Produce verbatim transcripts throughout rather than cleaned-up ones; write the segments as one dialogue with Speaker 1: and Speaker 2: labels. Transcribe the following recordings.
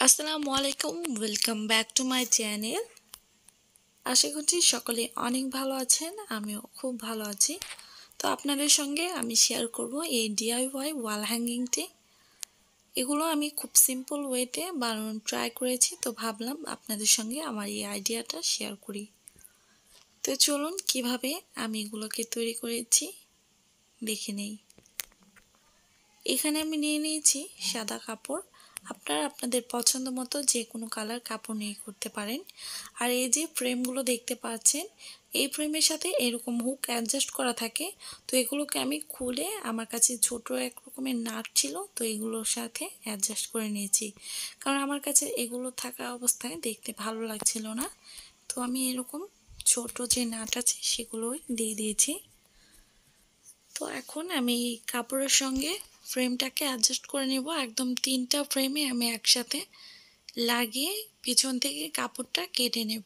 Speaker 1: আসসালামু আলাইকুম, welcome back to my channel. আশা করছি সকলে অনেক ভালো আছেন, আমিও খুব ভালো আছি। তো আপনাদের সঙ্গে আমি শেয়ার করব এই ডিআইওয়াই ওয়াল হ্যাঙ্গিংটি। এগুলো আমি খুব সিম্পল ওয়েতে বানানোর ট্রাই করেছি, তো ভাবলাম আপনাদের সঙ্গে আমার এই আইডিয়াটা শেয়ার করি। তো চলুন কিভাবে আমি এগুলোকে তৈরি করেছি দেখে নেই। এখানে আমি নিয়ে নিয়েছি সাদা কাপড়। আপনারা আপনাদের পছন্দ মতো যে কোনো কালার কাপড় নিয়ে করতে পারেন। আর এই যে ফ্রেমগুলো দেখতে পাচ্ছেন, এই ফ্রেমের সাথে এরকম হুক অ্যাডজাস্ট করা থাকে। তো এগুলোকে আমি খুলে, আমার কাছে ছোট এক রকমের নাট ছিল, তো এগুলোর সাথে অ্যাডজাস্ট করে নিয়েছি, কারণ আমার কাছে এগুলো থাকা অবস্থায় দেখতে ভালো লাগছিল না। তো আমি এরকম ছোট যে নাট আছে সেগুলোই দিয়ে দিয়েছি। তো এখন আমি কাপড়ের সঙ্গে ফ্রেমটাকে অ্যাডজাস্ট করে নেব। একদম তিনটা ফ্রেমে আমি একসাথে লাগিয়ে পিছন থেকে কাপড়টা কেটে নেব।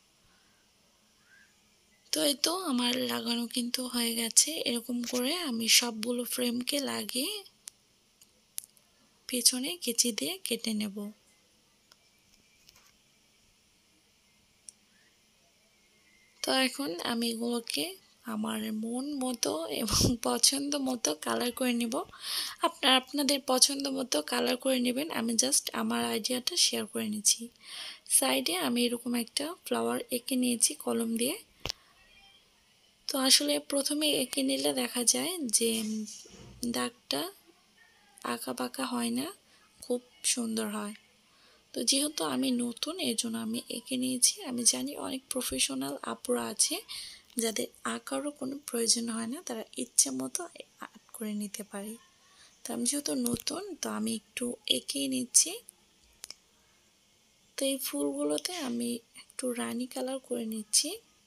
Speaker 1: তো এই তো আমার লাগানো কিন্তু হয়ে গেছে। এরকম করে আমি সবগুলো ফ্রেমকে লাগিয়ে পেছনে কেচি দিয়ে কেটে নেব। তো এখন আমি এগুলোকে আমার মন মতো এবং পছন্দ মতো কালার করে নেব। আপনারা আপনাদের পছন্দ মতো কালার করে নেবেন। আমি জাস্ট আমার আইডিয়াটা শেয়ার করে নিচ্ছি। সাইডে আমি এরকম একটা ফ্লাওয়ার এঁকে নিয়েছি কলম দিয়ে। তো আসলে প্রথমে এঁকে নিলে দেখা যায় যে দাগটা আঁকা বাঁকা হয় না, খুব সুন্দর হয়। তো যেহেতু আমি নতুন, এর জন্য আমি এঁকে নিয়েছি। আমি জানি অনেক প্রফেশনাল আপুরা আছে যাদের আঁকারও কোনো প্রয়োজন হয় না, তারা ইচ্ছে মতো আর্ট করে নিতে পারে। তো আমি যেহেতু নতুন, তো আমি একটু এঁকেই নিচ্ছি। তো এই ফুলগুলোতে আমি একটু রানী কালার করে নিচ্ছি।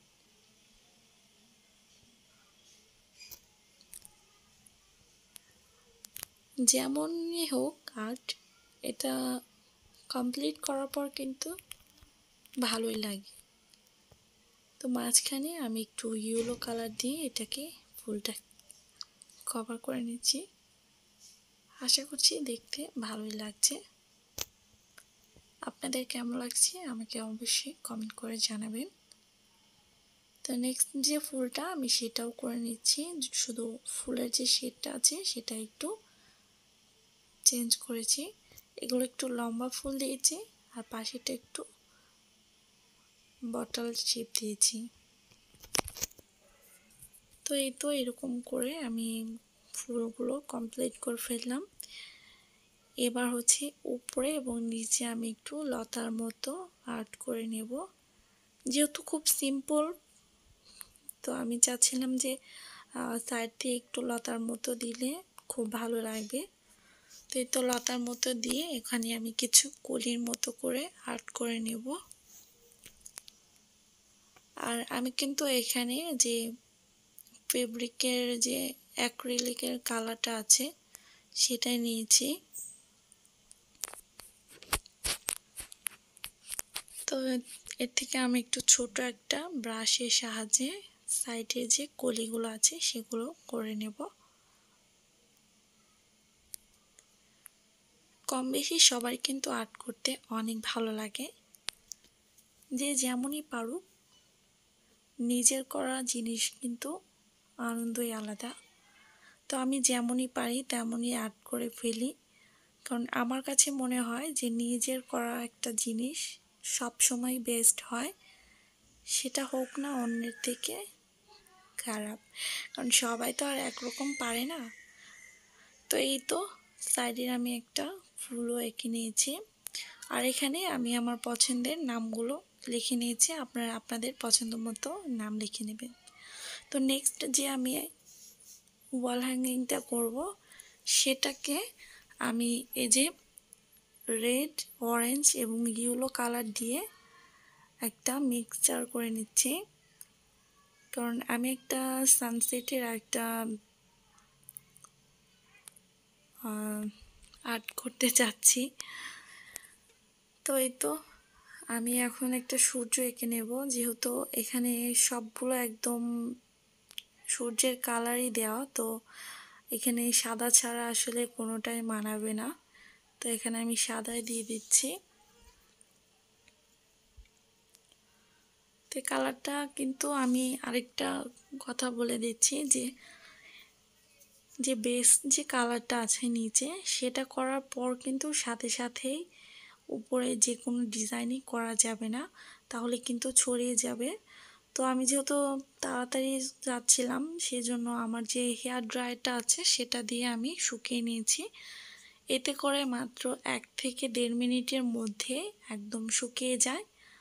Speaker 1: যেমনই হোক আর্ট, এটা কমপ্লিট করার পর কিন্তু ভালোই লাগে। তো মাঝখানে আমি একটু ইয়েলো কালার দিয়ে এটাকে ফুলটা কভার করে নিচ্ছি। আশা করছি দেখতে ভালোই লাগছে। আপনাদের কেমন লাগছে আমাকে অবশ্যই কমেন্ট করে জানাবেন। তো নেক্সট যে ফুলটা আমি সেটাও করে নিচ্ছি, শুধু ফুলের যে শেডটা আছে সেটা একটু চেঞ্জ করেছি। এগুলো একটু লম্বা ফুল দিয়েছি, আর পাশেটা একটু বটল শেপ দিয়েছি। তো এই তো এরকম করে আমি ফুলগুলো কমপ্লিট করে ফেললাম। এবার হচ্ছে উপরে এবং নিচে আমি একটু লতার মতো আর্ট করে নেব। যেহেতু খুব সিম্পল, তো আমি চাচ্ছিলাম যে সাইড দিয়ে একটু লতার মতো দিলে খুব ভালো লাগবে। তো এই তো লতার মতো দিয়ে এখানে আমি কিছু কলির মতো করে আর্ট করে নেব। আর আমি কিন্তু এখানে যে ফেব্রিকের যে অ্যাক্রিলিকের কালারটা আছে সেটাই নিয়েছি। তো এর থেকে আমি একটু ছোট একটা ব্রাশের সাহায্যে সাইডে যে কলিগুলো আছে সেগুলো করে নেব। কম বেশি সবার কিন্তু আর্ট করতে অনেক ভালো লাগে, যে যেমনই পারুক নিজের করা জিনিস কিন্তু আনন্দই আলাদা। তো আমি যেমনই পারি তেমনই আর্ট করে ফেলি, কারণ আমার কাছে মনে হয় যে নিজের করা একটা জিনিস সব সময় বেস্ট হয়, সেটা হোক না অন্যের থেকে খারাপ, কারণ সবাই তো আর একরকম পারে না। তো এই তো সাইডের আমি একটা ফুলও এঁকে নিয়েছি, আর এখানে আমি আমার পছন্দের নামগুলো লিখে নিয়েছি। আপনারা আপনাদের পছন্দ মতো নাম লিখে নেবেন। তো নেক্সট যে আমি ওয়াল হ্যাঙ্গিংটা করব, সেটাকে আমি এই যে রেড, অরেঞ্জ এবং ইয়েলো কালার দিয়ে একটা মিক্সচার করে নিচ্ছি, কারণ আমি একটা সানসেটের একটা আর্ট করতে চাচ্ছি। তো এই তো আমি এখন একটা সূর্য এঁকে নেব, যেহেতু এখানে সবগুলো একদম সূর্যের কালারই দেওয়া, তো এখানে সাদা ছাড়া আসলে কোনোটাই মানাবে না। তো এখানে আমি সাদাই দিয়ে দিচ্ছি। তো কালারটা কিন্তু আমি আরেকটা কথা বলে দিচ্ছি যে যে বেস যে কালারটা আছে নিচে সেটা করার পর কিন্তু সাথে সাথেই উপরে যে কোনো ডিজাইনই করা যাবে না, তাহলে কিন্তু ছড়িয়ে যাবে। তো আমি যেহেতু তাড়াতাড়ি যাচ্ছিলাম সেজন্য আমার যে হেয়ার ড্রায়ারটা আছে সেটা দিয়ে আমি শুকিয়ে নিয়েছি। এতে করে মাত্র এক থেকে দেড় মিনিটের মধ্যে একদম শুকিয়ে যায়।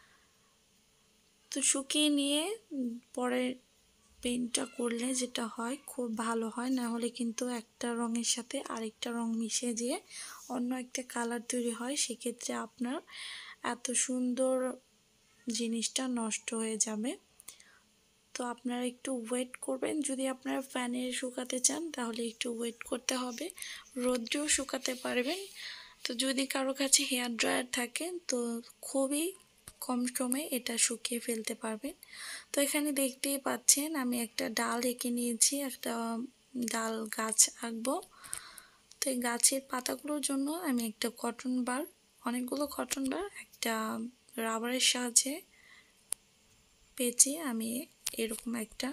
Speaker 1: তো শুকিয়ে নিয়ে পরে পেইন্টটা করলে যেটা হয় খুব ভালো হয়, না হলে কিন্তু একটা রঙের সাথে আরেকটা রং মিশে যেয়ে অন্য একটা কালার তৈরি হয়, সেক্ষেত্রে আপনার এত সুন্দর জিনিসটা নষ্ট হয়ে যাবে। তো আপনারা একটু ওয়েট করবেন, যদি আপনারা ফ্যানে শুকাতে চান তাহলে একটু ওয়েট করতে হবে, রোদ্রেও শুকাতে পারবেন। তো যদি কারো কাছে হেয়ার ড্রায়ার থাকে তো খুবই কম সময়ে এটা শুকিয়ে ফেলতে পারবেন। তো এখানে দেখতেই পাচ্ছেন আমি একটা ডাল এঁকে নিয়েছি, একটা ডাল গাছ আঁকবো। তো এই গাছের পাতাগুলোর জন্য আমি একটা কটন বার, অনেকগুলো কটন বার একটা রাবারের সাহায্যে পেঁচিয়ে আমি এরকম একটা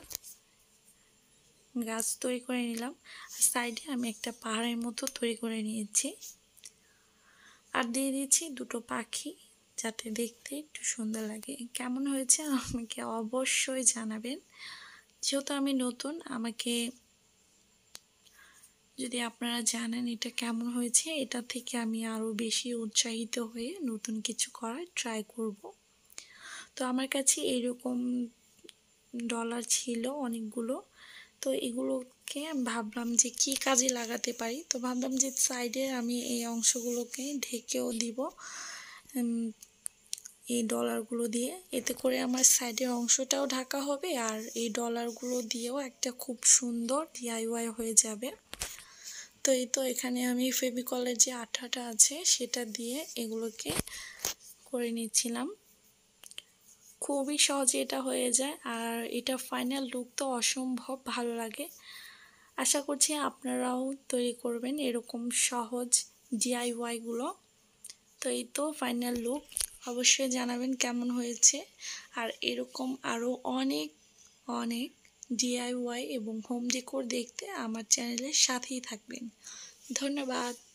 Speaker 1: গাছ তৈরি করে নিলাম। আর সাইডে আমি একটা পাহাড়ের মতো তৈরি করে নিয়েছি, আর দিয়ে দিচ্ছি দুটো পাখি যাতে দেখতে একটু সুন্দর লাগে। কেমন হয়েছে আমাকে অবশ্যই জানাবেন। যেহেতু আমি নতুন, আমাকে যদি আপনারা জানেন এটা কেমন হয়েছে, এটা থেকে আমি আরও বেশি উৎসাহিত হয়ে নতুন কিছু করার ট্রাই করব। তো আমার কাছে এরকম ডলার ছিল অনেকগুলো, তো এগুলোকে ভাবলাম যে কি কাজে লাগাতে পারি। তো ভাবলাম যে সাইডে আমি এই অংশগুলোকে ঢেকেও দিব এই ডলারগুলো দিয়ে, এতে করে আমার সাইডের অংশটাও ঢাকা হবে আর এই ডলারগুলো দিয়েও একটা খুব সুন্দর ডিআইওয়াই হয়ে যাবে। তো এই তো এখানে আমি ফেভিকলের যে আঠাটা আছে সেটা দিয়ে এগুলোকে করে নিচ্ছিলাম। খুবই সহজে এটা হয়ে যায় আর এটা ফাইনাল লুক তো অসম্ভব ভালো লাগে। আশা করছি আপনারাও তৈরি করবেন এরকম সহজ ডিআইওয়াইগুলো। তো এই তো ফাইনাল লুক, অবশ্যই জানাবেন কেমন হয়েছে। আর এরকম আরও অনেক অনেক ডিআইওয়াই এবং হোম ডেকোর দেখতে আমার চ্যানেলের সাথেই থাকবেন। ধন্যবাদ।